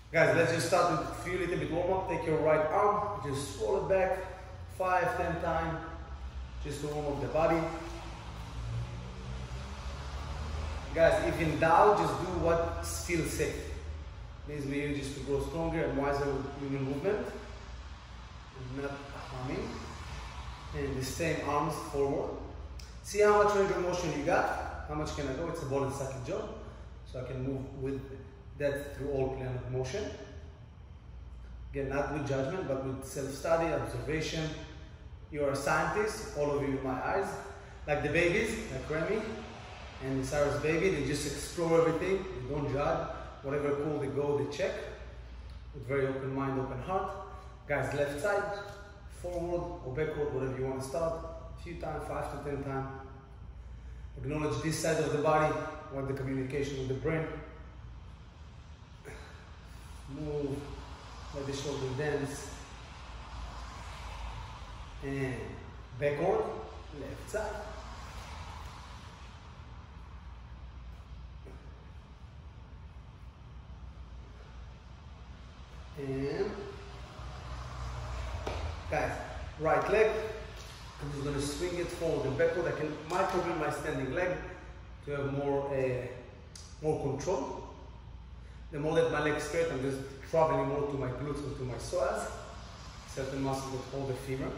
Guys, let's just start with a few little bit warm up. Take your right arm, just roll it back 5, 10 times, just to warm up the body. Guys, if in doubt, just do what feels safe. Means for you just to grow stronger and wiser with your movement, not harming. And the same arms forward. See how much range of motion you got. How much can I go? It's a ball and socket job, so I can move with that through all plane of motion. Again, not with judgment, but with self-study, observation. You are a scientist, all of you in my eyes, like the babies, like Remy and Sarah's baby. They just explore everything. They don't judge. Whatever cool they go, they check. With very open mind, open heart. Guys, left side, forward or backward, whatever you want to start. A few times, 5 to 10 times. Acknowledge this side of the body, want the communication with the brain. Move, let the shoulder dance. And backward, left side. And guys, right leg. I'm just going to swing it forward and backward. I can microgram my standing leg to have more control. The more that my leg is straight, I'm just traveling more to my glutes and to my psoas. Certain muscles that hold the femur.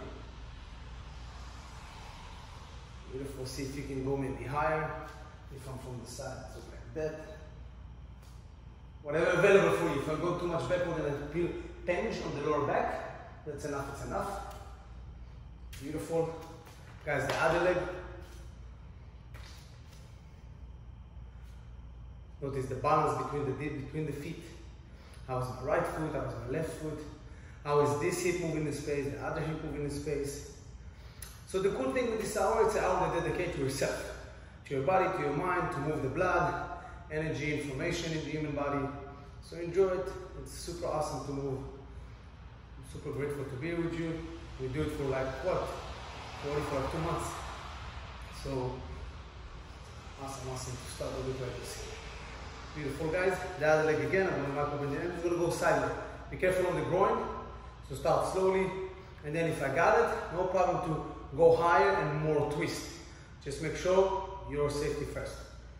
Beautiful. See if you can go maybe higher. If I'm from the side, so like that. Whatever available for you. If I go too much backward and I feel pinch on the lower back, that's enough. It's enough. Beautiful. Guys, the other leg. Notice the balance between the feet. How is my right foot? How is my left foot? How is this hip moving in space? The other hip moving in space? So the cool thing with this hour, it's an hour that dedicate to yourself. To your body, to your mind, to move the blood, energy, information in the human body. So enjoy it. It's super awesome to move. I'm super grateful to be with you. We do it for like what? For like 2 months. So awesome to start with like this. Beautiful, guys. The other leg again. I'm going to mark over the end. We're going to go sideways. Be careful on the groin. So start slowly. And then if I got it, no problem to go higher and more twist. Just make sure your safety first.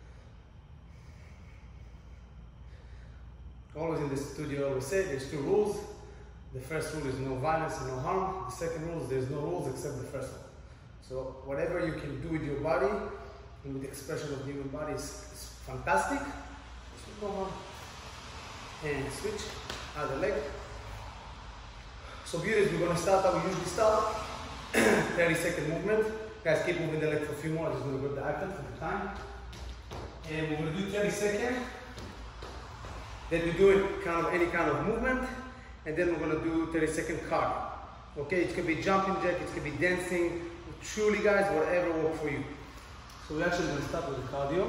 Always in the studio, I always say there's 2 rules. The first rule is no violence and no harm. The second rule is there's no rules except the first one. So whatever you can do with your body and with the expression of the human body is fantastic. Just go on and switch other leg. So beautiful, we're going to start how we usually start. 30-second movement. Guys, keep moving the leg for a few more. I'm just going to grab the iPad for the time. And we're going to do 30 seconds. Then we're doing any kind of movement. And then we're going to do 30-second cardio. Okay, it could be jumping jack, it could be dancing. Truly, guys, whatever works for you. So we're actually going to start with the cardio.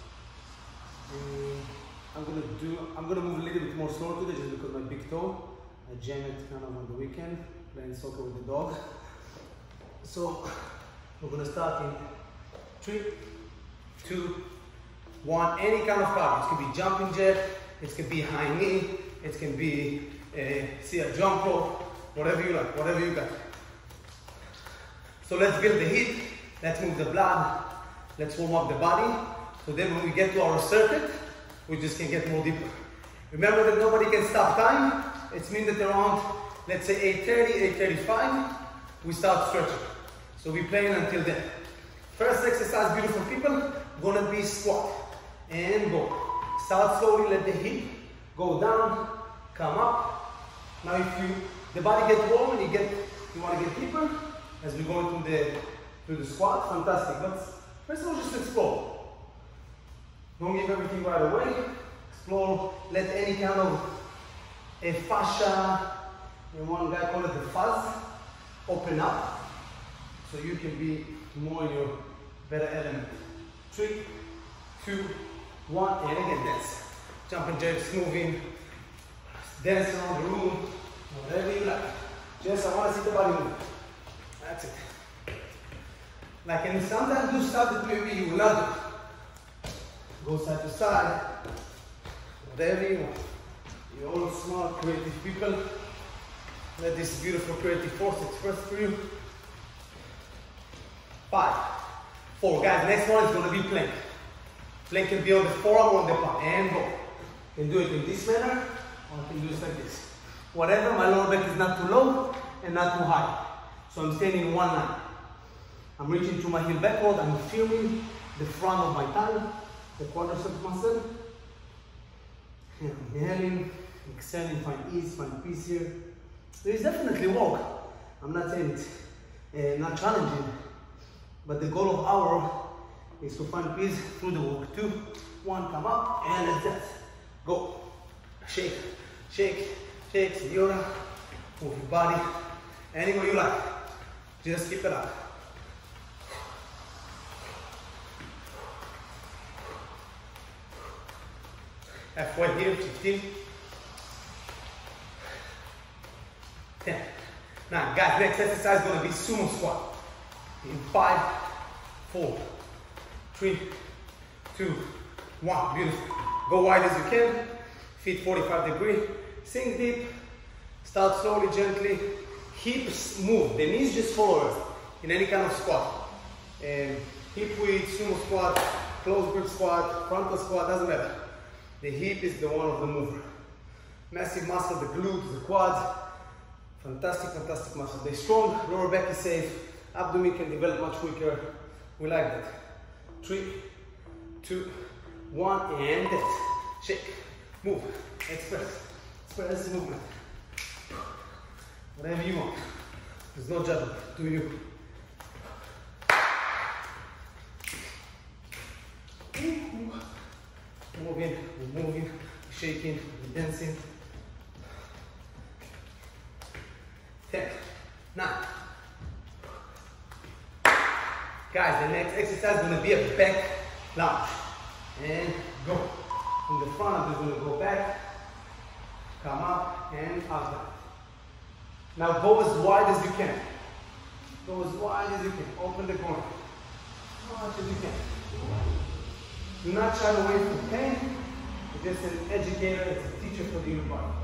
I'm going to move a little bit more slow today just because my big toe. I jam it kind of on the weekend, playing soccer with the dog. So we're going to start in 3, 2, 1. Any kind of cardio. It could be jumping jack, it could be high knee, it can be a jump rope, whatever you like, whatever you got. So let's build the heat, let's move the blood, let's warm up the body. So then when we get to our circuit, we just can get more deeper. Remember that nobody can stop time. It means that around, let's say 8:30, 8:35, we start stretching. So we play until then. First exercise, beautiful people, gonna be squat and go. Start slowly, let the hip go down, come up. Now if the body gets warm and you want to get deeper, as we go into the squat, fantastic. But first of all, just explore. Don't give everything right away. Explore, let any kind of a fascia, and one guy called it the fuzz, open up so you can be more in your better element. 3, 2, 1, and again dance. Jumping jacks, moving, dance around the room, whatever you like. Just I want to see the body move. That's it. Like, and sometimes do stuff that maybe you will not do. Go side to side, whatever you want. You're all smart, creative people. Let this beautiful creative force express for you. 5, 4. Guys, next one is going to be plank. Plank can be on the forearm or on the palm. And go. You can do it in this manner, or you can do it like this. Whatever, my lower back is not too low and not too high. So I'm standing in one line. I'm reaching through my heel backward. I'm feeling the front of my thigh, the quadricep muscle. And I'm inhaling, exhaling, find ease, find peace here. There is definitely work. I'm not saying it's not challenging, but the goal of our is to find peace through the work. 2, 1, come up, and let's that. Go. Shake, shake, shake, senora. Move your body any way you like. Just keep it up. Halfway here, 15. 10. Now, guys, next exercise is going to be sumo squat. In 5, 4, 3, 2, 1. Beautiful. Go wide as you can. Feet 45 degrees. Sink deep. Start slowly, gently. Hips move. The knees just follow us in any kind of squat. Hip width, sumo squat, close grip squat, frontal squat, doesn't matter. The hip is the one of the mover. Massive muscle, the glutes, the quads. Fantastic, fantastic muscle. They're strong, lower back is safe, abdomen can develop much quicker. We like that. 3, 2, 1, and that. Shake, move, express. Express the movement. Whatever you want. There's no judgment. Do you? Moving, we're moving, we're shaking, we're dancing. 10, 9. Guys, the next exercise is going to be a back lunge. And go. In the front, we're going to go back, come up, and up. Now go as wide as you can. Go as wide as you can. Open the corner. As much as you can. Do not shy away from pain. You're just an educator, it's a teacher for the human body.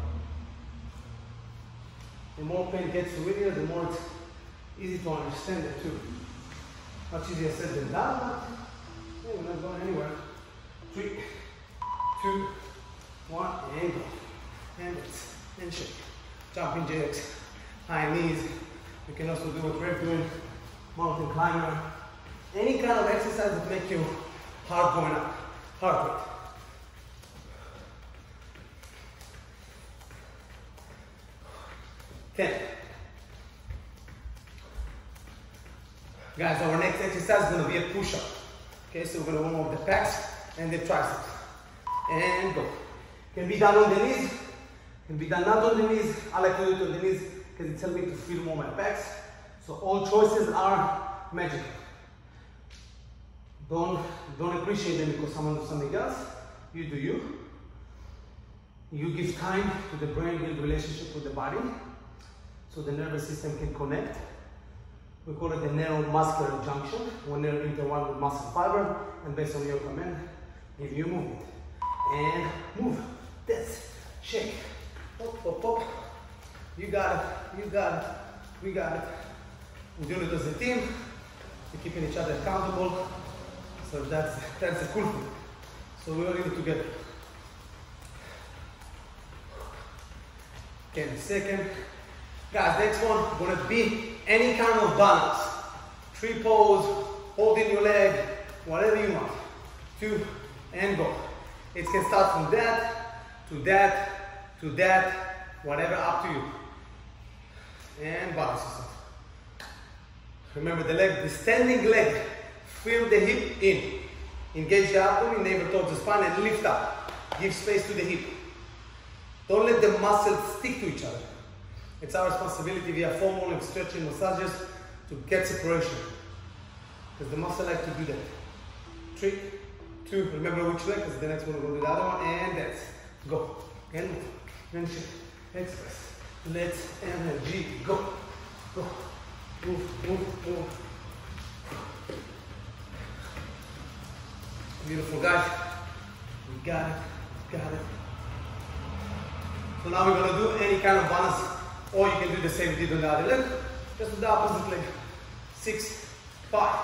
The more pain gets with you, the more it's easy to understand it too. Much easier said than done, but hey, we're not going anywhere. 3, 2, 1, and go. And shake. Jumping jacks, high knees. You can also do what we're doing, mountain climber. Any kind of exercise that makes your heart going up, heart rate. Ten. Guys, our next exercise is going to be a push-up. Okay, so we're going to warm up the pecs and the triceps. And go. Can be done on the knees, can be done not on the knees. I like to do it on the knees because it's helping to feel more my pecs. So all choices are magical. Don't appreciate them because someone does something else. You do you. You give time to the brain, build relationship with the body, so the nervous system can connect. We call it the neuromuscular junction, when they're intertwined with muscle fiber, and based on your command, give you movement. And move. That's shake. Pop, pop, pop. You got it. You got it. We got it. We're doing it as a team. We're keeping each other accountable. So that's the cool thing. So we're all in it together. Okay, in a second. Guys, next one, gonna be any kind of balance. Tree pose, holding your leg, whatever you want. 2, and go. It can start from that, to that, to that, whatever, up to you. And balance yourself. Remember the leg, the standing leg. Feel the hip in. Engage the abdomen, navel towards the spine, and lift up. Give space to the hip. Don't let the muscles stick to each other. It's our responsibility via foam rolling, stretching, massages to get separation. Because the muscle like to do that. 3, 2, remember which leg, because the next one will go to the other one, and dance. Go. And move. And shake. Express. Let energy go. Go. Move, move, move. Beautiful, guys. We got it. We got it. So now we're gonna do any kind of balance, or you can do the same we did on the other leg, just with the opposite leg. 6, 5,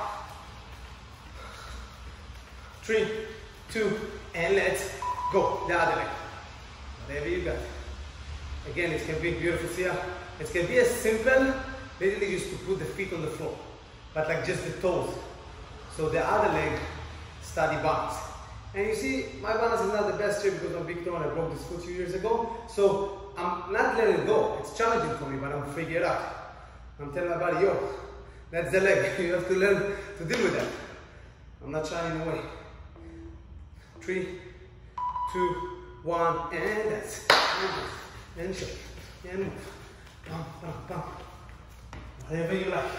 3, 2, and let's go. The other leg. Whatever you got. Again, it can be beautiful, see ya? It can be as simple, literally just to put the feet on the floor, but like just the toes. So the other leg, study balance. And you see, my balance is not the best here because I'm big toe and I broke this foot 2 years ago. So I'm not letting it go. It's challenging for me, but I'm figuring it out. I'm telling my body, yo, that's the leg. You have to learn to deal with that. I'm not shying away. 3, 2, 1, and that's. And shake. And move. Bum, bum, bum. Whatever you like.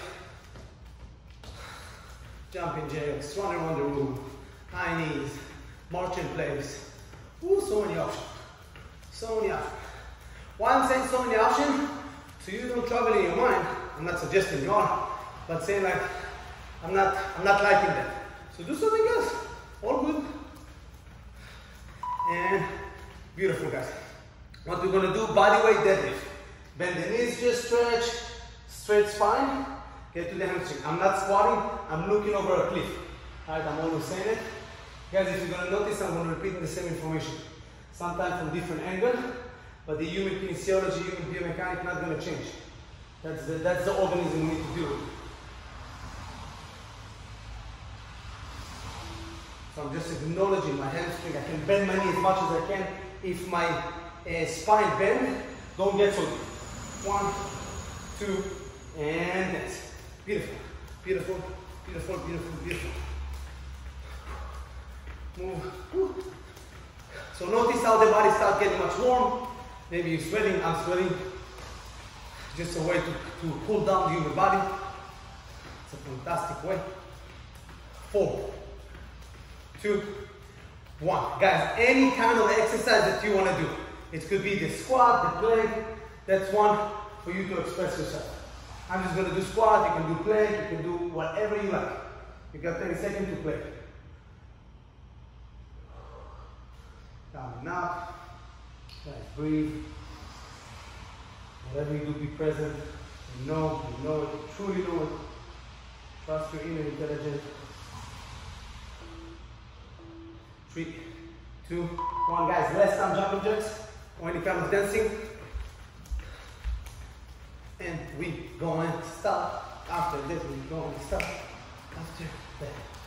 Jumping jacks, run around the room, high knees, march in place. Ooh, so many options. So many options. Why I'm saying so many options? So you don't travel in your mind. I'm not suggesting you are, but saying like, I'm not liking that. So do something else. All good. And beautiful, guys. What we're gonna do, body weight deadlift. Bend the knees, just stretch, straight spine, get to the hamstring. I'm not squatting, I'm looking over a cliff. Alright, I'm always saying it. Guys, if you're gonna notice, I'm gonna repeat the same information. Sometimes from different angle, but the human kinesiology, human biomechanics not gonna change. That's the organism we need to do. So I'm just acknowledging my hamstring. I can bend my knee as much as I can. If my spine bend, don't get so deep. 1, 2, and that's beautiful, beautiful, beautiful, beautiful, beautiful. Move. So notice how the body starts getting much warm. Maybe you're sweating, I'm sweating. Just a way to cool down the human body. It's a fantastic way. 4, 2, 1. Guys, any kind of exercise that you want to do. It could be the squat, the plank. That's one for you to express yourself. I'm just going to do squat, you can do plank, you can do whatever you like. You got 30 seconds to play. Down and up. Guys, breathe. Whatever you do, be present. You know it, you truly know it. Trust your inner intelligence. 3, 2, 1. Guys, less time jumping jacks or any kind of dancing. And we going to stop. After this, we going to stop. After that.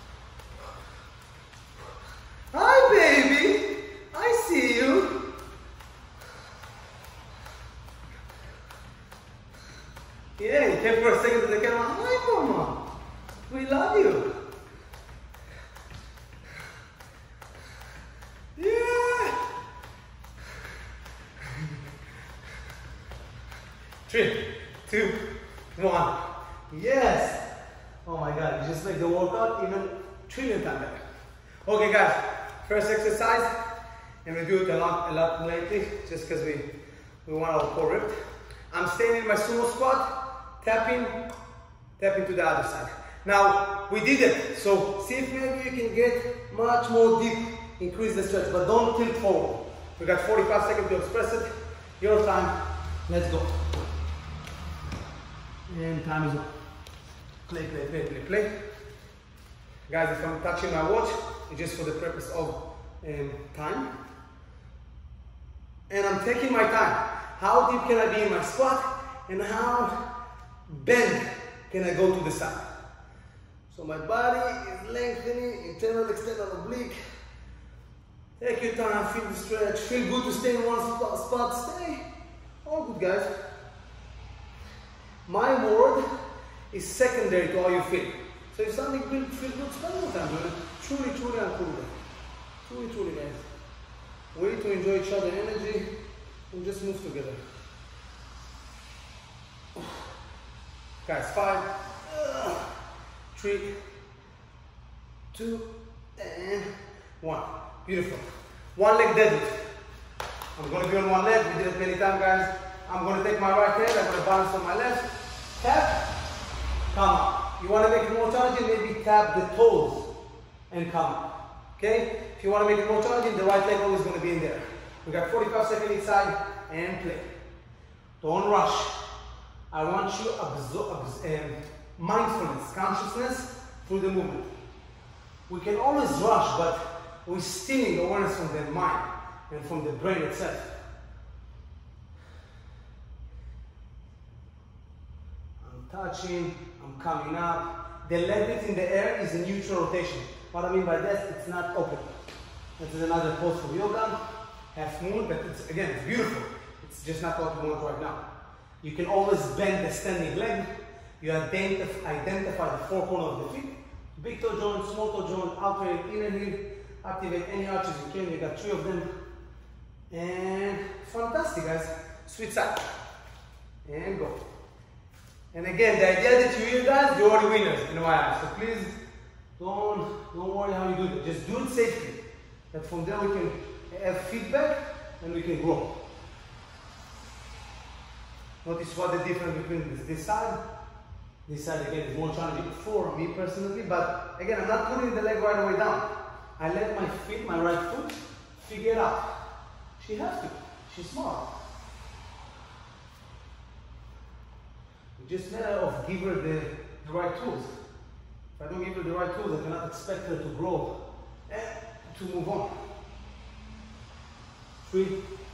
Hi, baby. I see you. Yeah, you came for a second to the camera. Hi, mama. We love you. Yeah. 3, 2, 1. Yes. Oh my God, you just make the workout even trillion times better. Okay, guys. First exercise, and we do it a lot lately, just because we want our core ripped. I'm staying in my sumo squat, tapping to the other side. Now we did it, so see if maybe you can get much more deep, increase the stretch, but don't tilt forward. We got 45 seconds to express it. Your time. Let's go. And time is up. Play. Guys, if I'm touching my watch, it's just for the purpose of time. And I'm taking my time. How deep can I be in my squat? And how bend can I go to the side? So my body is lengthening, internal, external, oblique. Take your time, feel the stretch. Feel good to stay in one spot. Stay. All good, guys. My word is secondary to how you feel. So if something feels good, spend more time doing it. Truly, I'm cool with that. Truly, guys. Way to enjoy each other's energy and just move together. Guys, 5, 3, 2, and 1. Beautiful. One leg deadlift. I'm going to be on one leg. We did it many times, guys. I'm going to take my right hand. I'm going to balance on my left. Tap. Come up. You want to make it more challenging? Maybe tap the toes and come up. Okay? If you want to make it more challenging, the right leg always going to be in there. We got 45 seconds each side. and play. Don't rush. I want you mindfulness, consciousness through the movement. We can always rush, but we're stealing awareness from the mind and from the brain itself. I'm touching, I'm coming up. The leg width in the air is a neutral rotation. What I mean by that, it's not open. This is another pose for yoga, half moon, but it's, again, it's beautiful. It's just not what we want right now. You can always bend the standing leg. You identify the four corners of the feet. Big toe joint, small toe joint, outer heel, inner heel. Activate any arches you can. You got 3 of them. And fantastic, guys. Switch side. And go. And again, the idea that you hear, guys, you're already winners in my eyes. So please don't worry how you do it. Just do it safely. That from there we can have feedback and we can grow. Notice what the difference between this side. This side again is more challenging for me personally, but again, I'm not putting the leg right away down. I let my feet, my right foot, figure it out. She has to. She's smart. Just matter of give her the right tools. If I don't give her the right tools, I cannot expect her to grow and to move on. 3,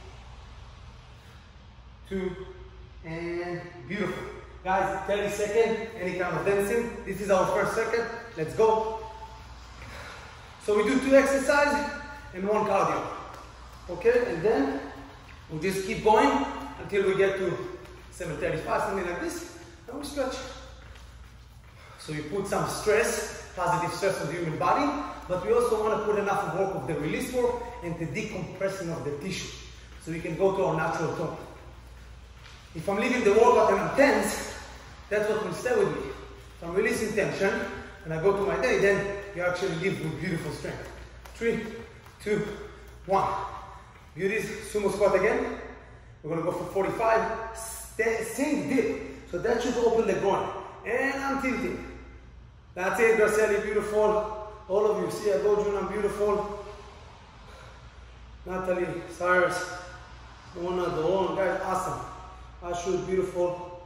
2, and beautiful. Guys, 30 seconds, any kind of dancing. This is our first circuit. Let's go. So we do 2 exercises and 1 cardio. Okay, and then we just keep going until we get to 7:35, something like this, and we stretch. So you put some stress, positive stress on the human body, but we also want to put enough work of the release work and the decompressing of the tissue, so we can go to our natural tone. If I'm leaving the workout and I'm tense, that's what will stay with me. If I'm releasing tension and I go to my day, then you actually live with beautiful strength. 3, 2, 1. Beauties, sumo squat again. We're gonna go for 45. Same dip. So that should open the groin. And I'm tilting. That's it, Gracieli, beautiful. All of you, see, I go, June, I'm beautiful. Natalie, Cyrus, Mona, Dawn, guys, awesome. Ashu, beautiful.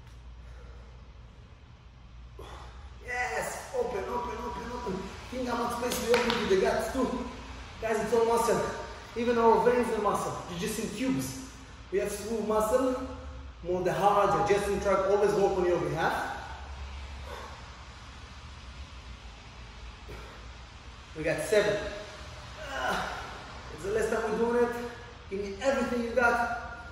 Yes, open, open, open, open. Think how much space we open with the guts too. Guys, it's all muscle. Even our veins are muscle. You're just in cubes. We have smooth muscle. More the hard, adjusting track, always work on your behalf. We got 7. It's the last time we're doing it. Give me everything you got.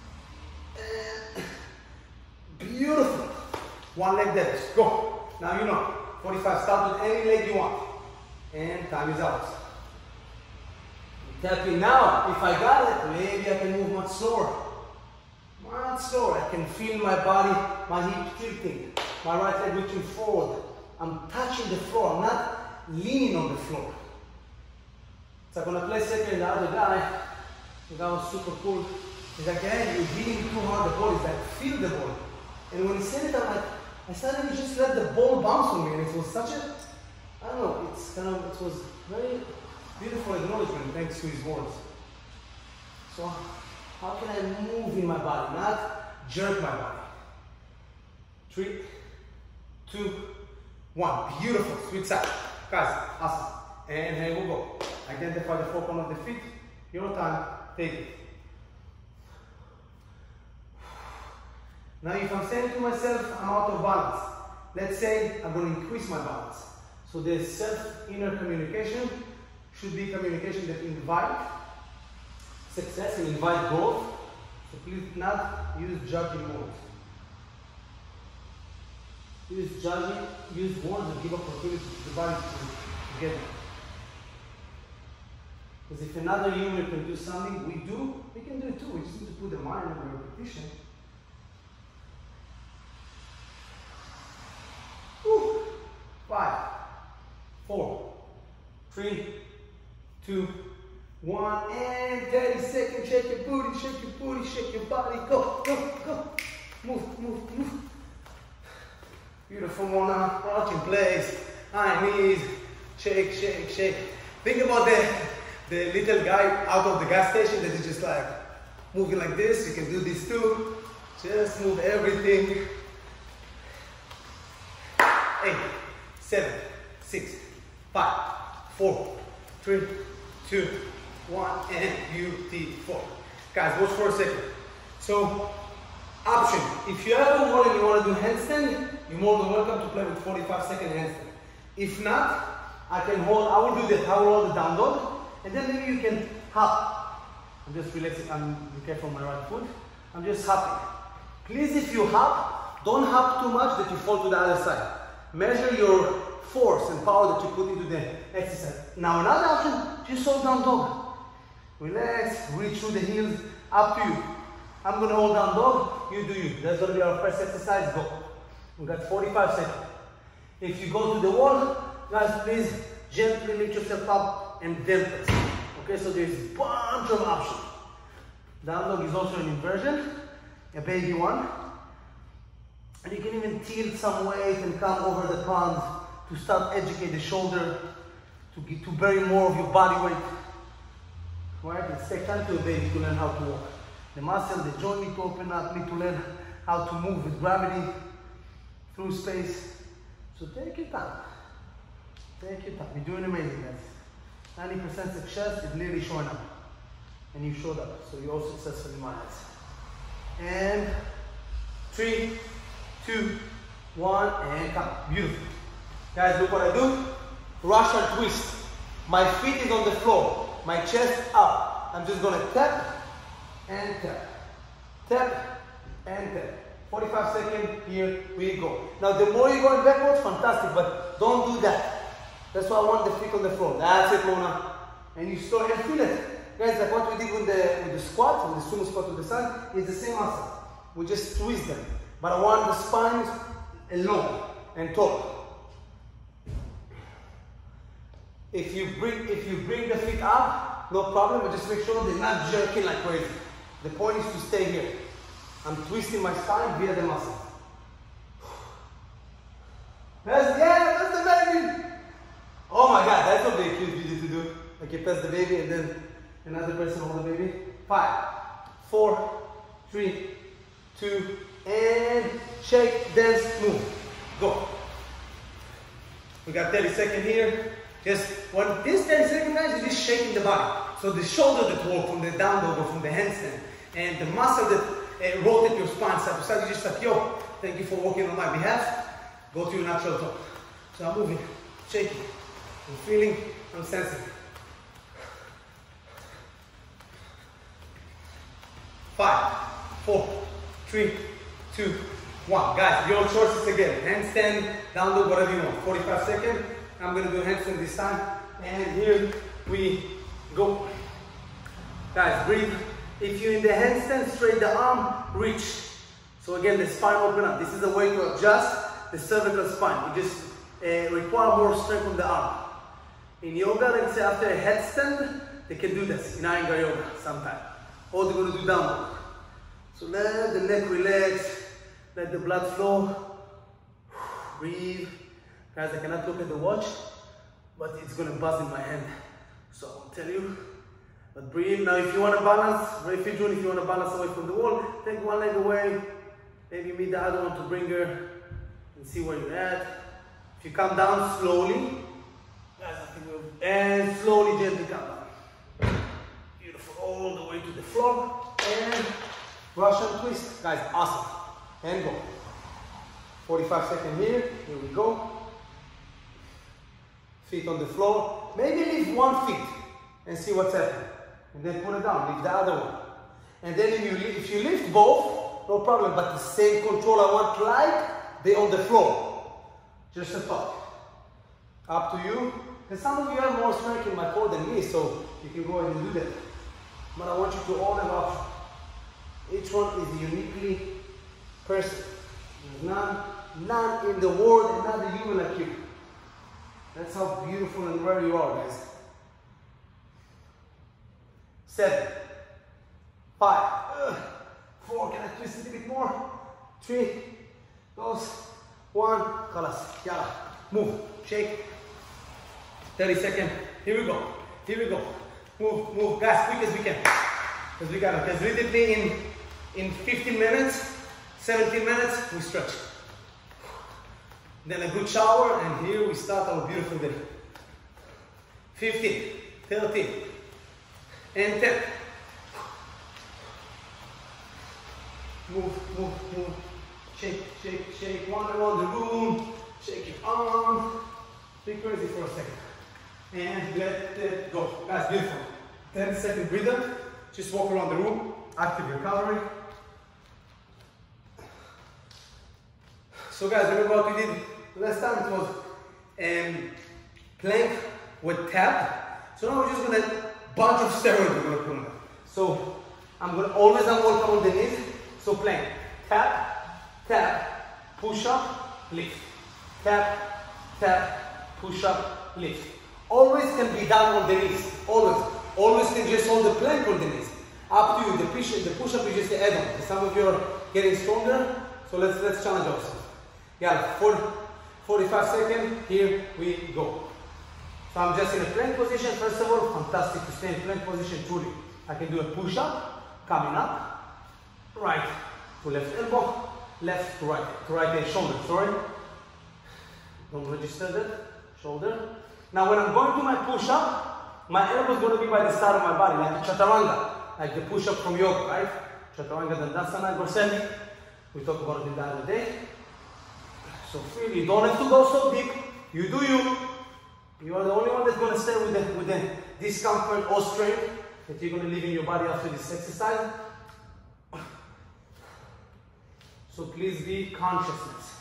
Beautiful. 1 leg there. Go. Now you know. 45. Start with any leg you want. And time is out. Tapping now. If I got it, maybe I can move much slower. Much slower. I can feel my body, my hip tilting, my right leg reaching forward. I'm touching the floor. I'm not leaning on the floor. So I'm gonna play second. The other guy, the guy was super cool. He's like, hey, you're hitting too hard the ball. He's like, feel the ball. And when he said it, I'm like, I suddenly just let the ball bounce on me, and it was such a, I don't know, it was very beautiful acknowledgement thanks to his words. So how can I move in my body, not jerk my body? 3, 2, 1. Beautiful. Switch side. Guys, awesome. And here we go. Identify the four corners of the feet. Your time. Take it. Now if I'm saying to myself, I'm out of balance. Let's say I'm going to increase my balance. So the self-inner communication should be communication that invite success and invite growth. So please not use judging words. Use judging, use words that give opportunity to the body to get it. Because if another human can do something we do, we can do it too. We just need to put the mind on the repetition. Woo. 5, 4, 3, 2, 1, and 30 seconds. Shake your booty, shake your booty, shake your body. Go, go, go. Move, move, move. Beautiful, Mona. Arch in place. High knees. Shake, shake, shake. Think about the little guy out of the gas station that is just like moving like this. You can do this too. Just move everything. 8, 7, 6, 5, 4, 3, 2, 1, and beautiful. Guys, watch for a second. So, option. If you ever want to do handstand, you're more than welcome to play with 45-second handstand. If not, I will do this. I will hold the down dog, and then maybe you can hop. I'm just relaxing. Be careful on my right foot. I'm just hopping. Please, if you hop, don't hop too much that you fall to the other side. Measure your force and power that you put into the exercise. Now another option, just hold down dog. Relax, reach through the heels, up to you. I'm gonna hold down dog, you do you. That's gonna be our first exercise, go. We got 45 seconds. If you go to the wall, guys, please gently lift yourself up and dampen. Okay, so there's a bunch of options. Down dog is also an inversion, a baby one. And you can even tilt some weight and come over the pond to start educate the shoulder, to bury more of your body weight. Right? It's take time to a baby to learn how to walk. The muscle, the joint need to open up, need to learn how to move with gravity through space. So take your time. Take your time. You're doing amazing, guys. 90% success is literally showing up. And you showed up. So you're all successful in my eyes. And 3, 2, 1, and come. Beautiful. Guys, look what I do. Russian twist. My feet is on the floor. My chest up. I'm just gonna tap and tap. Tap and tap. 45 seconds, here we go. Now the more you're going backwards, fantastic, but don't do that. That's why I want the feet on the floor. That's it, Mona. And you start and feel it. Guys, like what we did with the squat, with the sumo squat to the side, is the same muscle. We just twist them. But I want the spines long and tall. If you bring the feet up, no problem, but just make sure they're not jerking like crazy. The point is to stay here. I'm twisting my spine via the muscle. That's the baby. Oh my God, that's not very cute video to do. Like you press the baby and then another person hold the baby. 5, 4, 3, 2, and shake, dance, move. Go. We got 30 seconds here. Just when this 30 seconds, guys, you're just shaking the body. So the shoulder that work from the down dog or from the handstand, and the muscle that rotate your spine side to side, you just like, yo, thank you for working on my behalf. Go to your natural top. So I'm moving, shaking, I'm feeling, I'm sensing. 5, 4, 3, 2, 1. Guys, your choices again. Handstand, down dog, whatever you want. 45 seconds. I'm going to do handstand this time. And here we go. Guys, breathe. If you're in the handstand, straight the arm, reach. So again, the spine open up. This is a way to adjust the cervical spine. You just require more strength from the arm. In yoga, let's say after a headstand, they can do this. In Iyengar yoga, sometimes. Or they're going to do down dog. So let the neck relax. Let the blood flow. Breathe. Guys, I cannot look at the watch, but it's going to buzz in my hand. So I'll tell you. But breathe. Now if you want to balance, if you want to balance away from the wall, take one leg away. Maybe meet the other one to bring her and see where you're at. If you come down slowly, guys, I think and slowly, gently come down. Beautiful. All the way to the floor. And Russian twist. Guys, awesome. And go. 45 seconds here. Here we go. Feet on the floor. Maybe lift one foot and see what's happening. And then put it down. Lift the other one. And then if you lift both, no problem. But the same control I want like they're on the floor. Just a thought. Up to you. Because some of you have more strength in my core than me, so you can go ahead and do that. But I want you to all have options. Each one is uniquely person. There's none in the world, another human like you. That's how beautiful and rare you are, guys. 7, 5, 4, can I twist it a bit more? 3, goes, 1, khalas, yalla, move, shake. 30 seconds, here we go, move, guys, quick as we can. Because we got it. Because rigidly in 15 minutes, 17 minutes, we stretch. Then a good shower, and here we start our beautiful day. 15, 13, and 10. Move, move, move. Shake, shake, shake. One around the room. Shake your arm. Be crazy for a second. And let it go. Guys, beautiful. 10-second breather. Just walk around the room. Active recovery. So guys, remember what we did last time? It was plank with tap. So now we're just gonna bunch of steroids we're gonna put on. So I'm gonna always work on the knees. So plank, tap, tap, push up, lift. Tap, tap, push up, lift. Always can be done on the knees. Always. Always can just hold the plank on the knees. Up to you. The push-up is just the add-on. Some of you are getting stronger. So let's challenge ourselves. Yeah, 45 seconds. Here we go. So I'm just in a plank position. First of all, fantastic to stay in plank position truly. I can do a push-up, coming up, right to left elbow, left to right shoulder, sorry. Don't register that, shoulder. Now when I'm going to my push-up, my elbow is going to be by the side of my body, like a chaturanga, like the push-up from yoga, right? Chaturanga Dandasana, Gorseni. We talked about it the other day. So freely, you don't have to go so deep. You do you. You are the only one that's going to stay with the discomfort or strain that you're going to leave in your body after this exercise. So please be consciousness.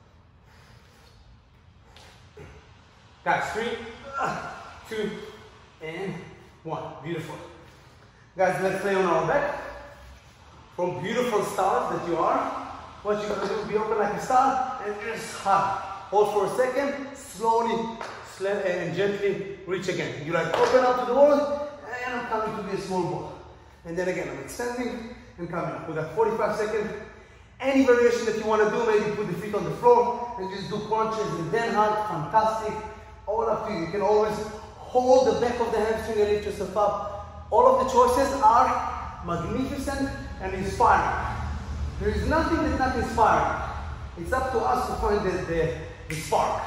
Guys, 3, 2, and 1. Beautiful. Guys, let's lay on our back. From beautiful stars that you are, what you're going to do is be open like a star and just hug. Hold for a second, slowly and gently reach again. You like open up to the world, and I'm coming to be a small ball. And then again, I'm extending and coming up. We got 45 seconds. Any variation that you want to do, maybe put the feet on the floor and just do crunches and then hug. Fantastic. All up to you. You can always hold the back of the hamstring and lift yourself up. All of the choices are magnificent and inspiring. There is nothing that's not inspiring. It's up to us to find the spark.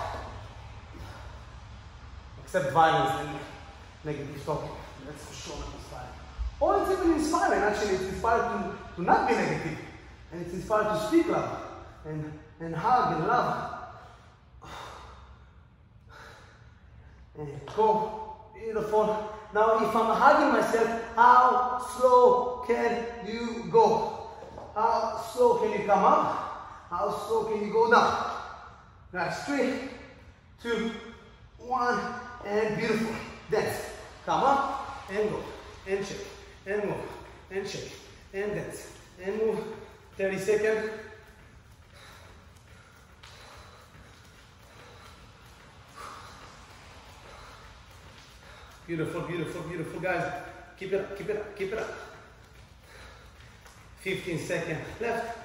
Except violence and negative talking. That's for sure not inspiring. Or it's even inspiring, actually. It's inspiring to not be negative. And it's inspired to speak love and hug and love. And go. Beautiful. Now if I'm hugging myself, how slow can you go? How slow can you come up? How slow can you go down? Guys, 3, 2, 1, and beautiful. Dance. Come up and go. And shake. And move. And shake. And dance. And move. 30 seconds. Beautiful, beautiful, beautiful, guys. Keep it up, keep it up, keep it up. 15 seconds left.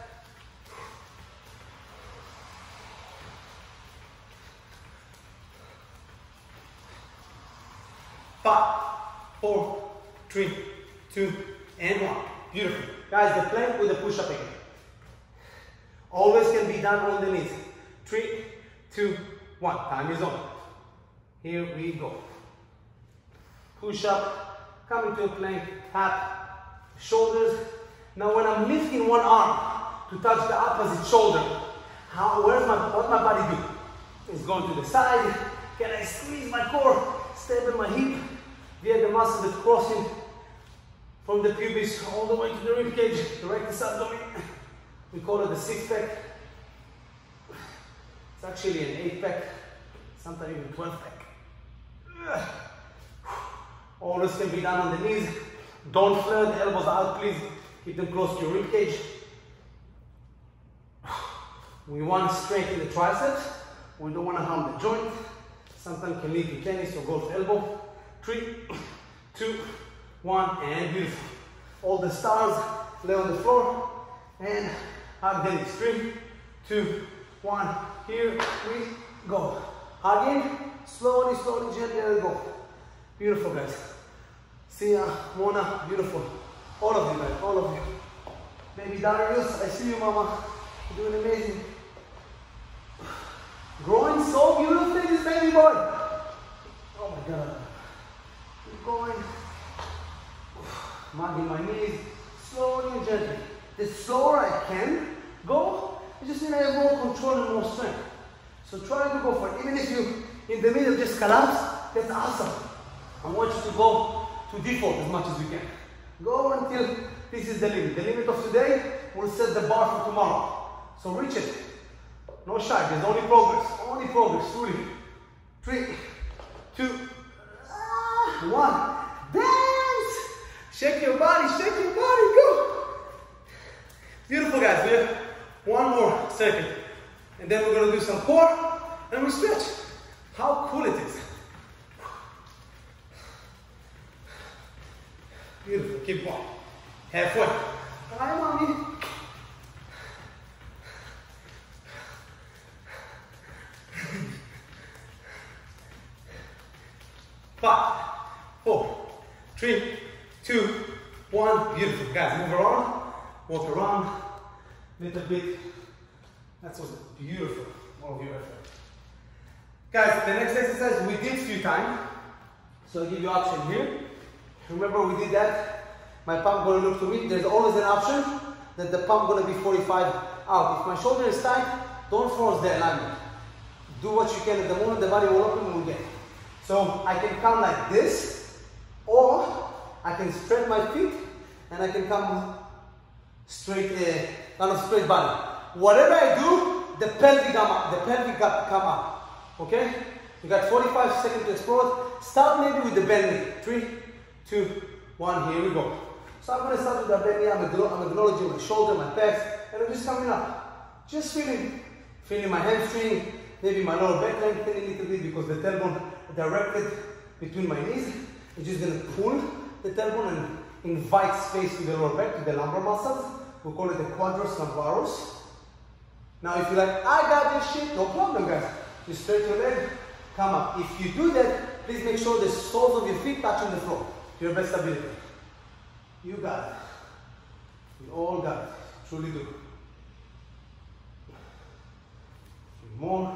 5, 4, 3, 2, and 1. Beautiful. Guys, the plank with the push-up again. Always can be done on the knees. 3, 2, 1. Time is on. Here we go. Push up, come into a plank, tap, shoulders. Now when I'm lifting one arm to touch the opposite shoulder, what my body do? Is going to the side. Can I squeeze my core, stable my hip via the muscle that's crossing from the pubis all the way to the rib cage, the rectus abdomen. We call it the 6-pack. It's actually an 8-pack, sometimes even 12-pack. Always can be done on the knees. Don't flare the elbows out, please. Keep them close to your rib cage. We want to straighten the triceps. We don't want to harm the joint. Sometimes can lead to tennis or golf elbow. 3, 2, 1, and beautiful. All the stars lay on the floor and hug the knees. 3, 2, 1. Here we go. Hugging, slowly, slowly, gently, let it go. Beautiful, guys. See ya, Mona, beautiful. All of you guys, all of you. Baby Darius, I see you, mama. You're doing amazing. Growing so beautifully, this baby boy. Oh my God. Keep going. Mugging my knees, slowly and gently. The slower I can go, you just need to have more control and more strength. So try to go for it. Even if you, in the middle, just collapse, that's awesome. I want you to go to default as much as you can. Go until this is the limit. The limit of today will set the bar for tomorrow. So reach it. No shy, there's only progress, truly. 3, 2, 1. Dance! Shake your body, go! Beautiful, guys. We have one more second. And then we're gonna do some core and we stretch. How cool it is. Beautiful, keep going. Halfway. Hi, mommy. 5, 4, 3, 2, 1. Beautiful. Guys, move around, walk around, little bit. That was beautiful. All of your effort. Guys, the next exercise we did a few times. So I'll give you option here. Remember we did that. My pump gonna look to me. There's always an option that the pump gonna be 45 out. If my shoulder is tight, don't force the alignment. Do what you can. At the moment the body will open, will get. So I can come like this, or I can spread my feet and I can come straight, kind of straight body. Whatever I do, the pelvic come up, okay? You got 45 seconds to explore. Start maybe with the bend knee. 3, 2, 1, here we go. So I'm gonna start with the bend knee. I'm acknowledging my shoulder, my pecs, and I'm just coming up. Just feeling my hamstring, maybe my lower back lengthening a little bit because the tailbone directed between my knees. I'm just gonna pull the tailbone and invite space to the lower back, to the lumbar muscles. We call it the quadriceps lumbaris. Now if you're like, I got this shit, no problem, guys. Just straight your leg, come up. If you do that, please make sure the soles of your feet touching the floor. Your best ability. You got it. We all got it. Truly do. More.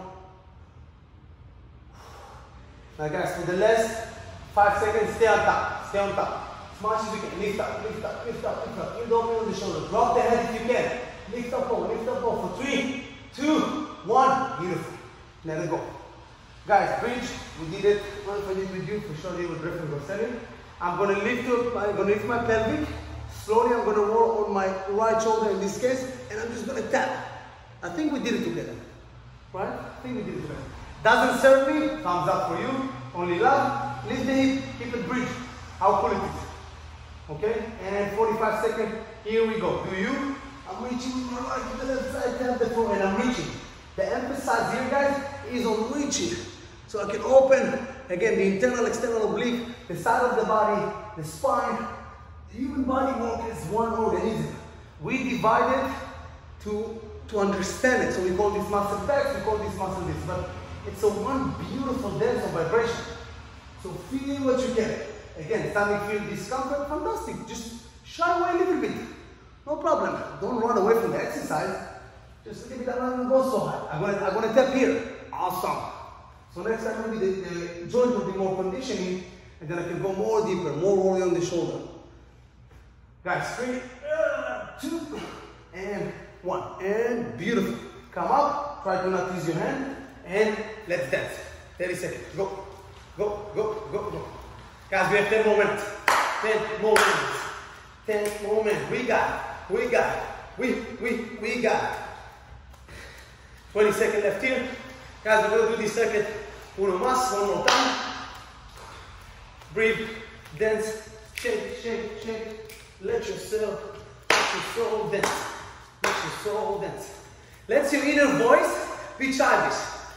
Now guys, for the last 5 seconds, stay on top. Stay on top. As much as you can. Lift up, lift up, lift up, lift up. You don't feel the shoulder. Drop the head if you can. Lift up more for 3, 2, 1. Beautiful. Let it go. Guys, bridge, we did it. Well, if I did with you, for sure you will definitely go setting. I'm going to lift my pelvic. Slowly, I'm going to roll on my right shoulder in this case, and I'm just going to tap. I think we did it together. Right? I think we did it together. Doesn't serve me, thumbs up for you. Only love. Lift the hip, keep it bridge. How cool it is. Okay? And 45 seconds. Here we go. Do you? I'm reaching with my right to the left side, tap the floor, and I'm reaching. The emphasis here, guys, is on reaching. So I can open, again, the internal, external oblique, the side of the body, the spine. The human body work is one organism. We divide it to understand it. So we call this muscle back, we call this muscle this. But it's a one beautiful dance of vibration. So feel what you get. Again, stomach feel discomfort, fantastic. Just shy away a little bit. No problem. Don't run away from the exercise. Just leave it around and go so high. I'm gonna tap here. Awesome. So next time maybe the joint will be more conditioning, and then I can go more deeper, more rolling on the shoulder. Guys, 3, 2, and 1. And beautiful. Come up, try to not use your hand, and let's dance. 30 seconds. Go. Go, go, go, go. Guys, we have 10 more minutes. 10 more minutes. 10 more minutes. We got it. We got it. We got it. 20 seconds left here. Guys, we're going to do this circuit uno más, one more time. Breathe, dance, shake, shake, shake. Let your soul dance. Let your soul dance. Let your inner voice be childish.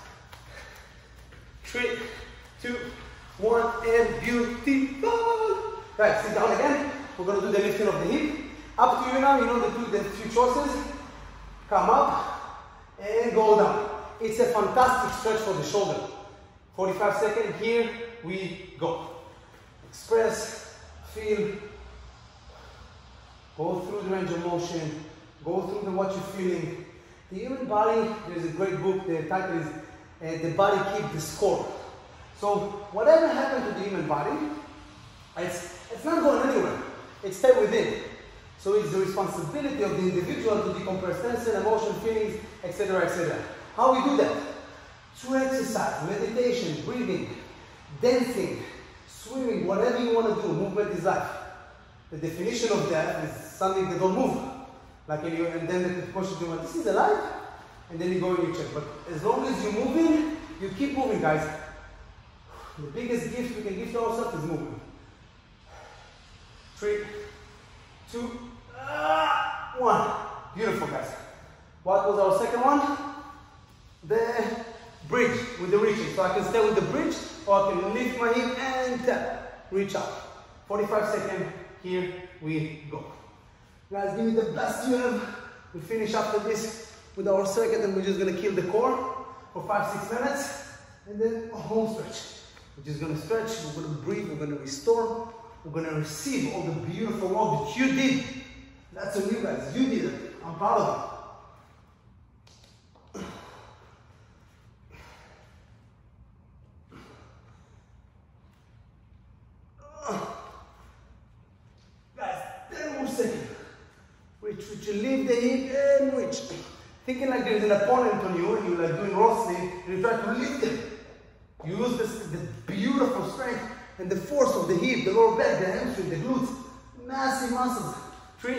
3, 2, 1, and beautiful. Right, sit down again. We're going to do the lifting of the hip. Up to you now, you know the few choices. Come up and go down. It's a fantastic stretch for the shoulder. 45 seconds, here we go. Express, feel. Go through the range of motion. Go through the what you're feeling. The human body, there's a great book, the title is The Body Keeps the Score. So whatever happened to the human body, it's not going anywhere. It's stay within. So it's the responsibility of the individual to decompress tension, emotion, feelings, etc., etc. How we do that? Through exercise, meditation, breathing, dancing, swimming, whatever you want to do. Movement is life. The definition of that is something that don't move. Like and then the question is, this is alive? And then you go and you check. But as long as you're moving, you keep moving, guys. The biggest gift we can give to ourselves is movement. 3, 2, 1. Beautiful, guys. What was our second one? The bridge with the reaching. So I can stay with the bridge, or I can lift my hip and tap. Reach up. 45 seconds. Here we go. Guys, give me the best you have. We finish after this with our circuit, and we're just gonna kill the core for 5-6 minutes, and then a home stretch. We're just gonna stretch, we're gonna breathe, we're gonna restore, we're gonna receive all the beautiful work that you did. That's on you guys, you did it. I'm proud of you. Guys, 10 more seconds. Reach, you leave the hip and reach. Thinking like there's an opponent on you, and you're like doing wrestling, and you try to lift him. You use the beautiful strength and the force of the hip, the lower back, the hamstring, the glutes. Massive muscles. 3,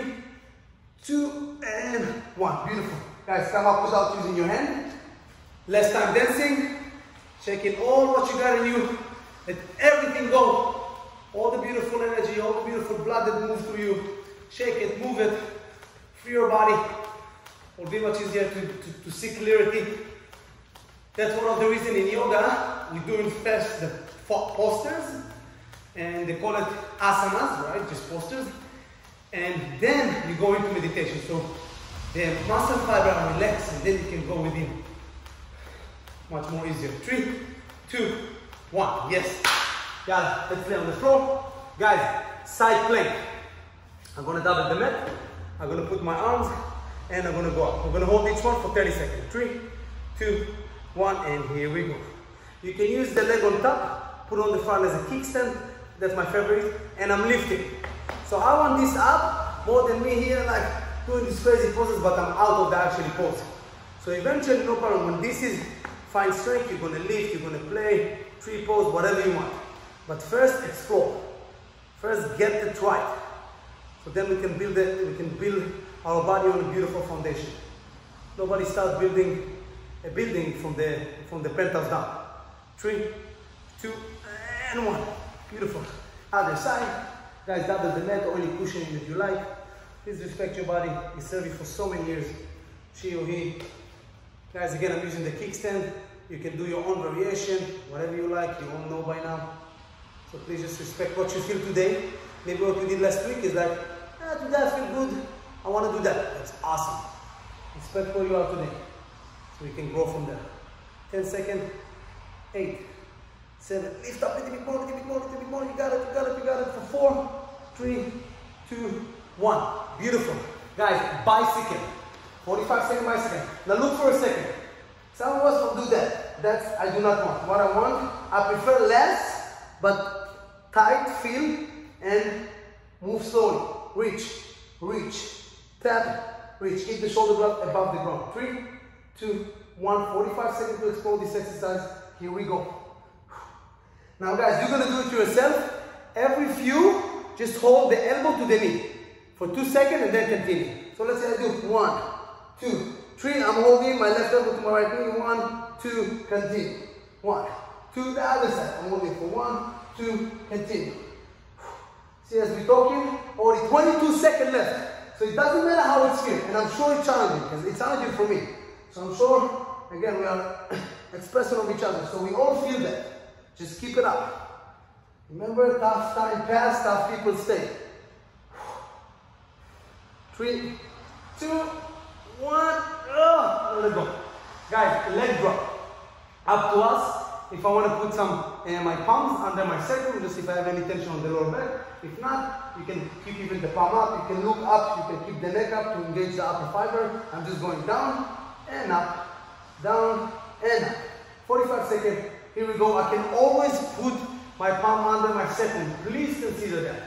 2, and 1. Beautiful. Guys, come up without using your hand. Less time dancing. Checking all what you got in you. Let everything go. All the beautiful energy, all the beautiful blood that moves through you. Shake it, move it. Free your body. It will be much easier to see clarity. That's one of the reasons in yoga we do first the postures, and they call it asanas, right? Just postures. And then you go into meditation. So the muscle fiber are relaxed, and then you can go within. Much more easier. 3, 2, 1. Yes. Guys, let's lay on the floor. Guys, side plank. I'm gonna double the mat. I'm gonna put my arms and I'm gonna go up. We're gonna hold each one for 30 seconds. 3, 2, 1, and here we go. You can use the leg on top, put on the front as a kickstand. That's my favorite. And I'm lifting. So I want this up more than me here, like doing these crazy poses, but I'm out of the actual pose. So eventually, no problem. When this is fine strength, you're gonna lift, you're gonna play, tree pose, whatever you want. But first, explore. First, get it right. So then we can build our body on a beautiful foundation. Nobody starts building a building from the penthouse down. 3, 2, and 1. Beautiful. Other side. Guys, double the mat or any cushioning that you like. Please respect your body. It served you for so many years. She or he. Guys, again, I'm using the kickstand. You can do your own variation, whatever you like. You all know by now. So please just respect what you feel today. Maybe what we did last week is like, today I feel good. I want to do that. That's awesome. Respect where you are today. So we can grow from there. 10 seconds. 8, 7. Lift up a little bit more, little bit more, little bit more. You got it, you got it, you got it. For 4, 3, 2, 1. Beautiful. Guys, bicycle. 45-second bicycle. Now look for a second. Some of us will do that. That's I do not want. What I want, I prefer less, but tight feel and move slowly. Reach, reach, tap, reach. Keep the shoulder blade above the ground. 3, 2, 1. 45 seconds to explore this exercise. Here we go. Now guys, you're gonna do it yourself. Every few, just hold the elbow to the knee for 2 seconds and then continue. So let's say I do 1, 2, 3. I'm holding my left elbow to my right knee. 1, 2, continue. 1, 2, the other side. I'm holding for 1, 2, continue. See, as we're talking, only 22 seconds left. So it doesn't matter how it's feels, and I'm sure it's challenging, because it's challenging for me. So I'm sure, again, we are expressing of each other, so we all feel that. Just keep it up. Remember, tough time pass, tough people stay. 3, 2, 1, let it go. Guys, leg drop. Up to us. If I want to put some my palms under my sacrum, just if I have any tension on the lower back. If not, you can keep even the palm up. You can look up. You can keep the neck up to engage the upper fiber. I'm just going down and up, down and up. 45 seconds. Here we go. I can always put my palm under my sacrum. Please consider that.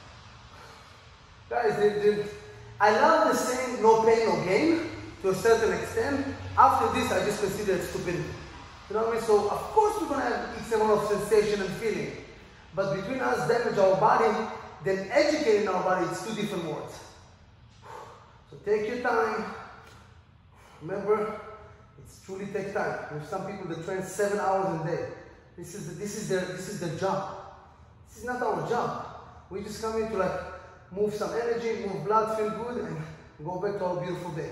Guys, I love the saying no pain, no gain to a certain extent. After this, I just consider it stupidity. You know what I mean? So, of course, we're going to have X amount of sensation and feeling. But between us damage our body, then educating our body, it's two different words. So take your time. Remember, it truly takes time. There's some people that train 7 hours a day. This is their job. This is not our job. We just come here to like move some energy, move blood, feel good, and go back to our beautiful day.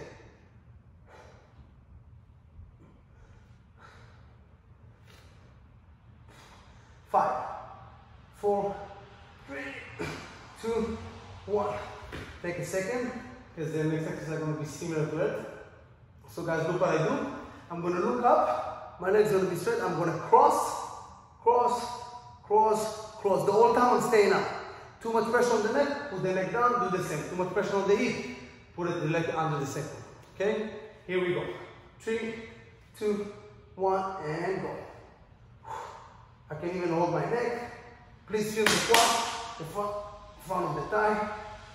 Five, 4, 3, 2, 1. Take a second, because the next exercise is going to be similar to it. So guys, look what I do. I'm going to look up, my legs are going to be straight, I'm going to cross, cross, cross, cross. The whole time I'm staying up. Too much pressure on the neck, put the neck down, do the same. Too much pressure on the hip, put the leg under the sacrum. Okay? Here we go. 3, 2, 1, and go. I can even hold my neck. Please feel the quad, the front of the thigh.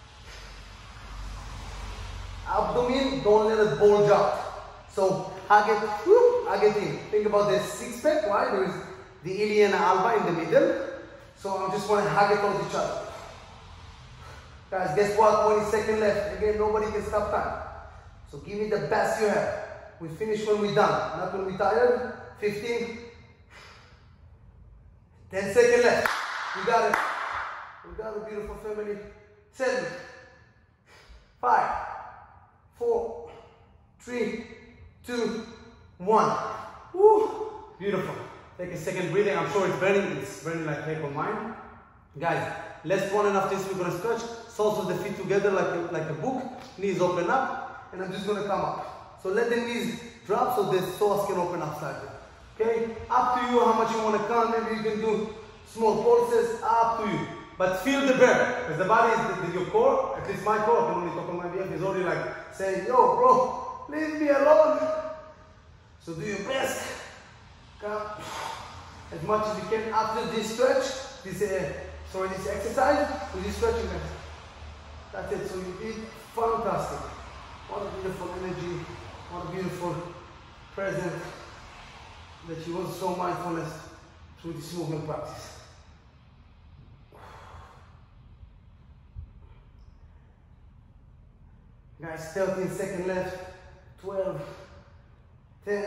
Abdomen, don't let it bulge out. So hug it, hug it in. Think about the six pack, right? There is the ilia and alba in the middle. So I just want to hug it towards each other. Guys, guess what? 20 seconds left. Again, nobody can stop time. So give me the best you have. We finish when we're done, not when we're tired. 15. 10 seconds left. We got it. We got a beautiful family. 7, 5, 4, 3, 2, 1. Woo. Beautiful. Take a second breathing. I'm sure it's burning like heck on mine. Guys, last one, and after this we're gonna stretch. Soles of the feet together like a book. Knees open up, and I'm just gonna come up. So let the knees drop so the soles can open up slightly. Okay, up to you how much you want to come. Maybe you can do small pulses, up to you. But feel the breath, because the body is your core, at least my core, I can only talk on my BF, is already like saying, yo bro, leave me alone. So do your best. Come as much as you can after this stretch, this exercise, with this stretching. That's it, so you did fantastic. What a beautiful energy, what a beautiful present. That you want to show mindfulness through this movement practice. Guys, 13 seconds left. 12, 10,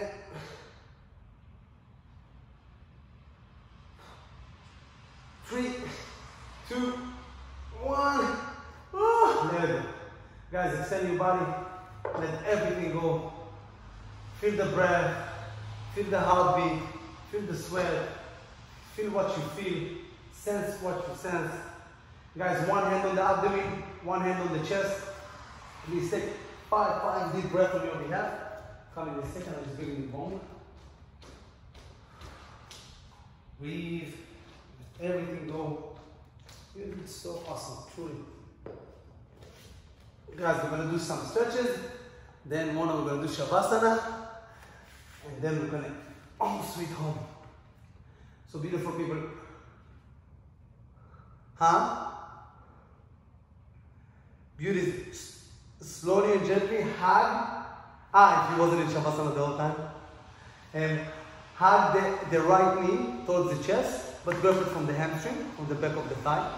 3, 2, 1. Oh, there you go. Guys, extend your body. Let everything go. Feel the breath. Feel the heartbeat, feel the sweat, feel what you feel, sense what you sense. Guys, one hand on the abdomen, one hand on the chest. Please take 5 deep breaths on your behalf. Come in a second, I'm just giving you bone. Breathe, let everything go. It's so awesome, truly. Guys, we're going to do some stretches. Then Mona, we're going to do Shavasana. And then we're going to almost sweet home. So beautiful people. Huh? Beauty. Slowly and gently hug. If you wasn't in Shavasana the whole time. And hug the right knee towards the chest, but grab it from the hamstring, from the back of the thigh.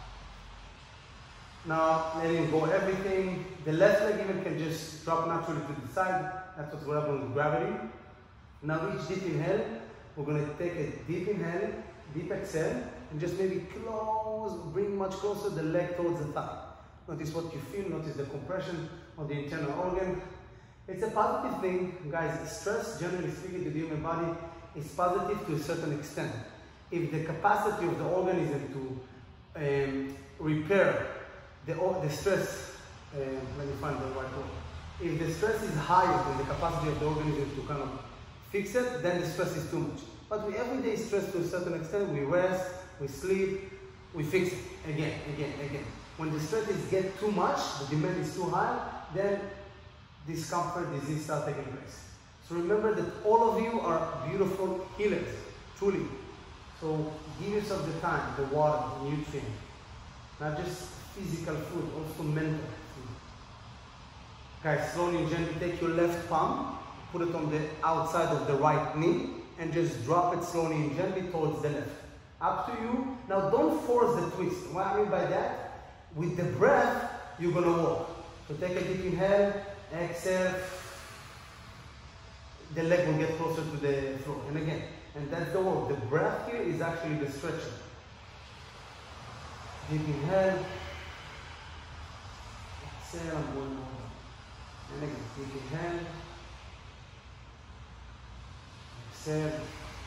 Now letting go everything. The left leg even can just drop naturally to the side. That's what's going to happen with gravity. Now each deep inhale, we're going to take a deep inhale, deep exhale, and just maybe bring much closer the leg towards the thigh. Notice what you feel, notice the compression of the internal organ. It's a positive thing, guys. Stress, generally speaking, to the human body is positive to a certain extent. If the capacity of the organism to repair the stress, let me find the right word. If the stress is higher than the capacity of the organism to kind of fix it, then the stress is too much. But we every day stress to a certain extent. We rest, we sleep, we fix it again. When the stress gets too much, the demand is too high, then discomfort, disease start taking place. So remember that all of you are beautiful healers, truly. So give yourself the time, the water, the nutrient, not just physical food, also mental food. Guys, slowly and gently take your left palm, put it on the outside of the right knee, and just drop it slowly and gently towards the left. Up to you. Now don't force the twist. What I mean by that, with the breath, you're gonna walk. So take a deep inhale, exhale, the leg will get closer to the floor. And again, and that's the work. The breath here is actually the stretching. Deep inhale, exhale, and one more. And again, deep inhale, exhale,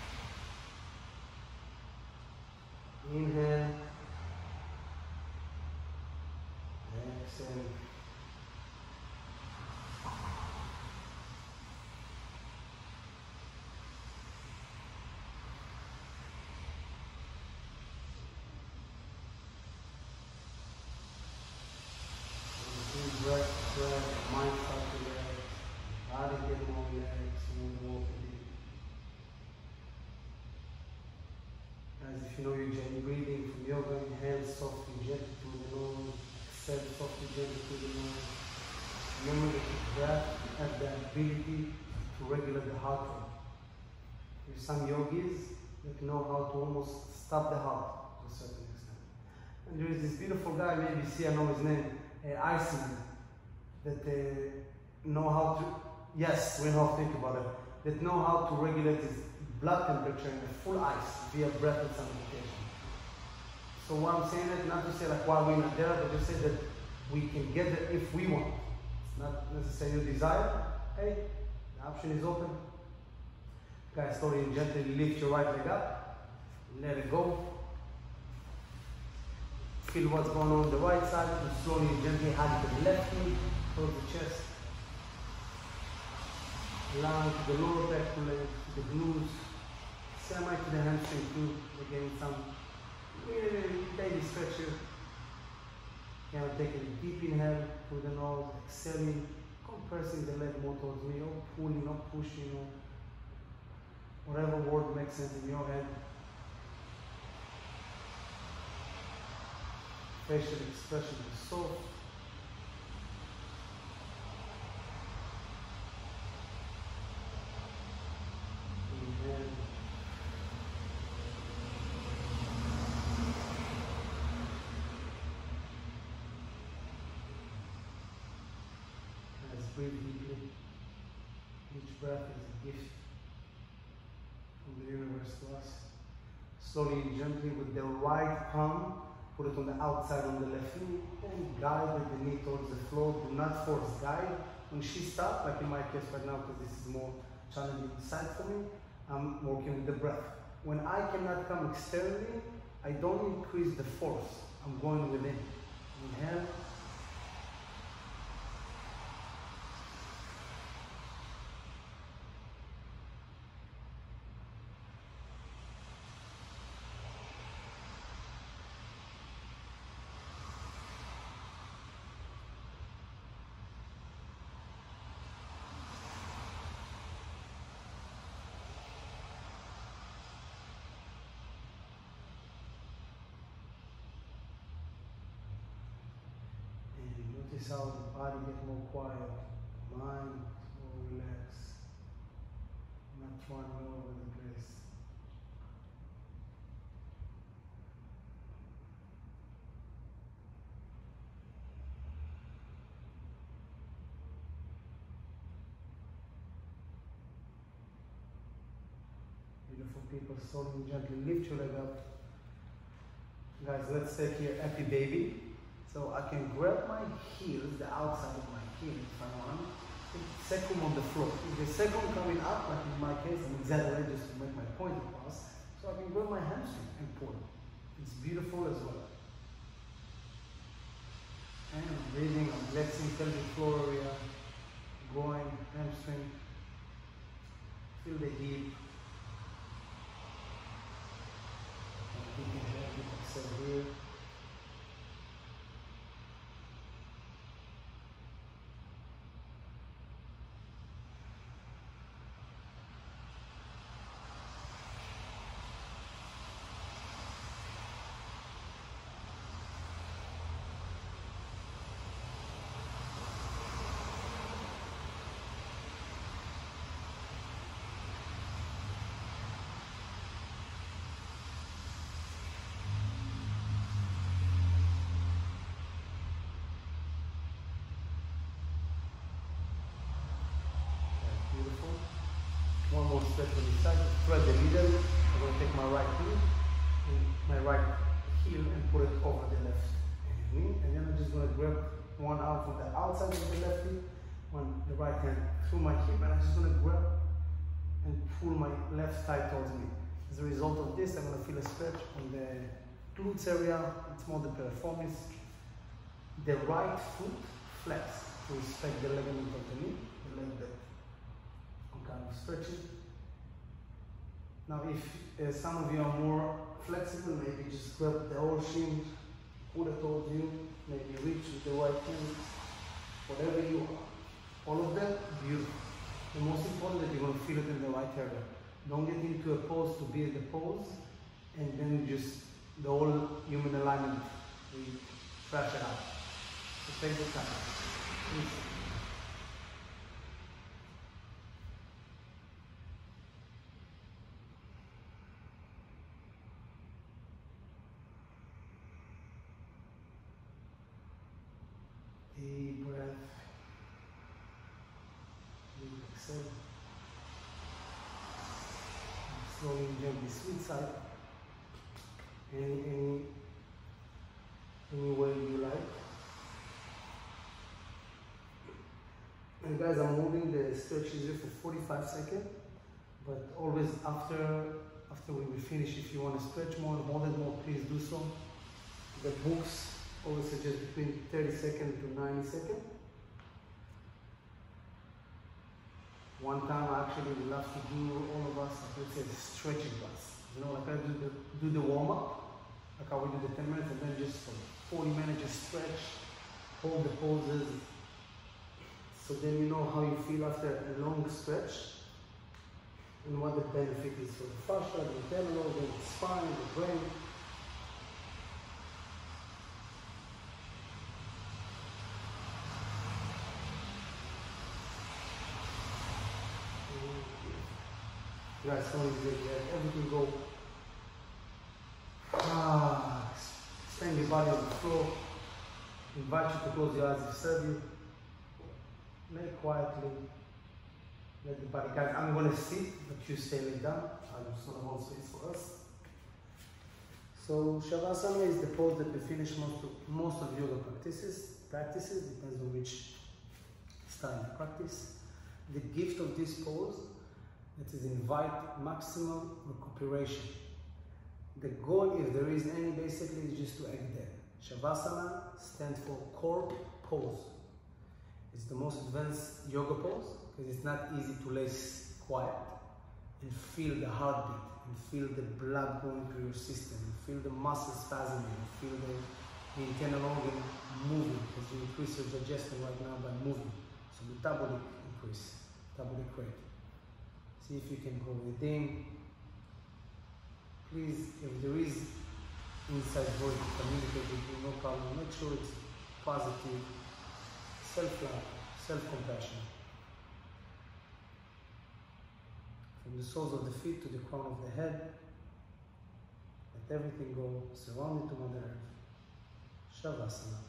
inhale, exhale. Breath, mind start to relax, body get more relaxed, smooth walking. As if you know your gently breathing from yoga, inhale softly, gently through the nose, exhale softly, gently through the nose. Remember that the breath has the ability to regulate the heart rate. There's some yogis that know how to almost stop the heart to a certain extent. And there is this beautiful guy, maybe you see, I know his name, Iceman, that know how to, yes, we know, think about it, that know how to regulate his blood temperature in the full ice via breath and sanitation. So what I'm saying is not to say like why we're not there, but to say that we can get there if we want. It's not necessarily a desire. Hey, the option is open. Guys, slowly and gently lift your right leg up, let it go. Feel what's going on the right side, and slowly and gently hand to the left knee, towards the chest. Along to the lower back leg, to the glutes, semi to the hamstring too. Again, some really baby stretch here. Now taking a deep inhale through the nose, exhaling, compressing the leg more towards me, or pulling, or pushing, or whatever word makes sense in your head. Facial expression is soft. Inhale. Let's breathe deeply. Each breath is a gift from the universe to us. Slowly and gently with the right palm, put it on the outside on the left knee and guide with the knee towards the floor. Do not force, guide. When she stops, like in my case right now, because this is more challenging side for me, I'm working with the breath. When I cannot come externally, I don't increase the force. I'm going within. Inhale. Notice how the body gets more quiet, mind more relaxed, not running all over the place. Beautiful people, slowly and gently lift your leg up. Guys, let's take here happy baby. So I can grab my heels, the outside of my heel if I want, second on the floor. If the second coming up, like in my case, I'm exaggerating just to make my point across, so I can grab my hamstring and pull. It's beautiful as well. And I'm breathing, I'm flexing pelvic floor area, groin, hamstring. Feel the hip. stretch on this side. Thread the needle. I'm going to take my right knee and my right heel and put it over the left knee. And then I'm just going to grab one arm from the outside of the left knee, the right hand through my hip, and I'm just going to grab and pull my left thigh towards me. As a result of this, I'm going to feel a stretch on the glutes area. It's more the piriformis. The right foot flex to respect the ligament of the knee, the leg that I'm kind of stretching. Now, if some of you are more flexible, maybe just grab the whole shin, pull it towards you, maybe reach with the right hand, whatever you are. All of that, beautiful. The most important that you're going to feel it in the right area. Don't get into a pose to be in the pose, and then just the whole human alignment, we trash it out. So take the time. Please. Deep breath. Deep exhale. Slowly and gently sweet side. Any way you like. And guys, I'm holding the stretch easier for 45 seconds, but always after we finish, if you want to stretch more, hold it more, please do so. The books always suggest between 30 seconds to 90 seconds. One time I actually would love to do all of us, let's say, stretching class. You know, like I do the warm-up, like how we do the 10 minutes, and then just for 40 minutes just stretch, hold the poses. So then you know how you feel after a long stretch and what the benefit is for the fascia, the internal organ, the spine, the brain. Guys, slowly let everything go. Extend your body on the floor. Invite you to close your eyes if serve you. Lay quietly. Let the body, guys, I'm going to sit, but you stay laid down. I just want to hold space for us. So Shavasana is the pose that we finish most of yoga practices, depends on which style you practice. The gift of this pose, it is invite maximum recuperation. The goal, if there is any, basically is just to act there. Shavasana stands for core pose. It's the most advanced yoga pose because it's not easy to lay quiet and feel the heartbeat and feel the blood going through your system and feel the muscles spasming and feel the internal organ moving because you increase your digestion right now by moving. So metabolic increase, metabolic rate. See if you can go within. Please, if there is inside voice to communicate with you, no problem. Make sure it's positive, self-love, self-compassion. From the soles of the feet to the crown of the head, let everything go, surrounded to Mother Earth. Shavasana.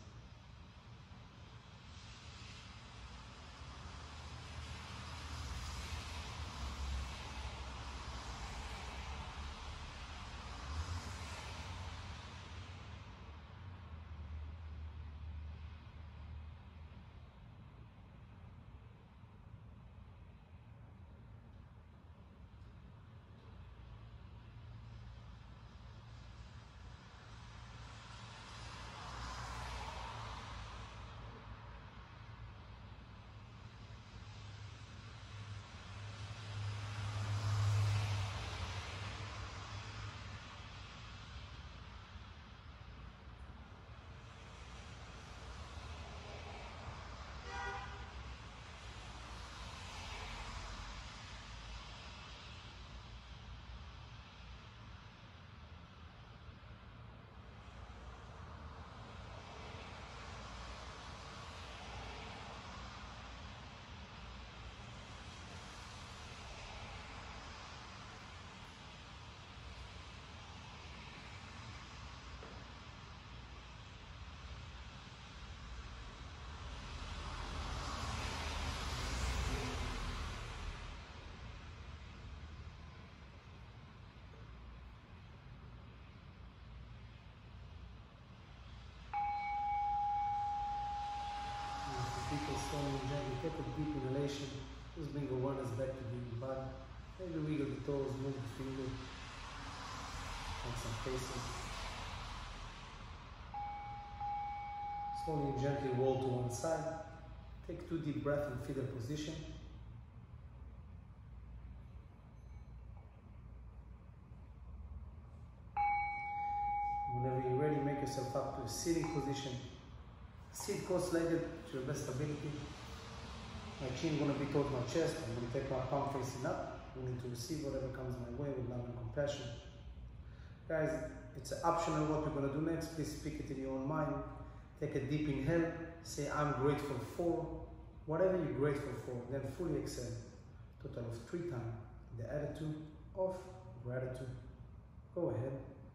people slowly and gently. Take a deep inhalation. Just bring awareness back to the body. Maybe wiggle the toes, move the finger. And some faces. Slowly and gently roll to one side. Take 2 deep breaths in fetal position. Whenever you're ready, make yourself up to a sitting position. Sit cross-legged to your best ability. My chin is going to be towards my chest. I'm going to take my palm facing up. I'm going to receive whatever comes my way with love and compassion. Guys, it's optional what we're going to do next. Please speak it in your own mind. Take a deep inhale. Say, I'm grateful for. Whatever you're grateful for, then fully exhale. Total of 3 times. The attitude of gratitude. Go ahead.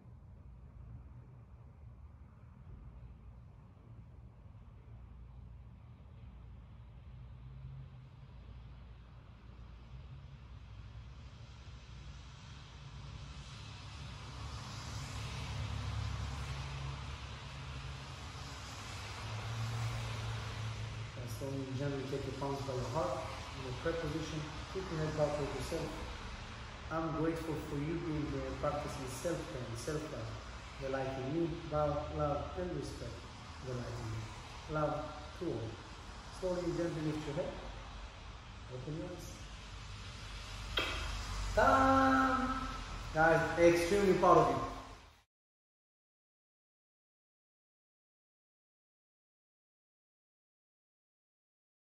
Slowly and gently take your palms by your heart in the prayer position. Keep your head back with yourself. I'm grateful for you being here and practicing self-care and self-love. The light in you, love, and respect. The light in you. Love to all. Slowly and gently lift your head. Open your eyes. Time! Guys, extremely proud of you.